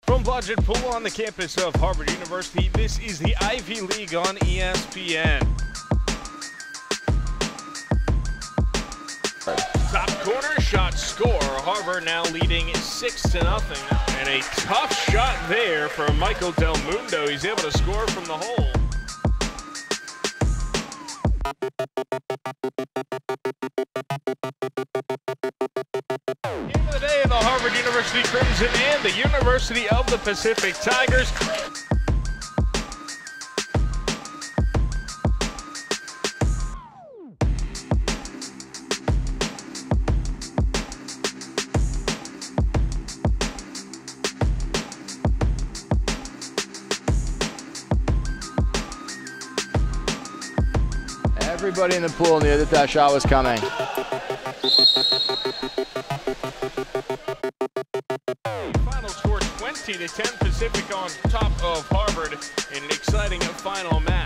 From Blodgett Pool on the campus of Harvard University, this is the Ivy League on ESPN. Top corner shot score. Harvard now leading 6-0. And a tough shot there for Michael Del Mundo. He's able to score from the hole. Game of the day, the Harvard University Crimson and the University of the Pacific Tigers. Everybody in the pool knew that that shot was coming. Final score 20-10 Pacific on top of Harvard in an exciting final match.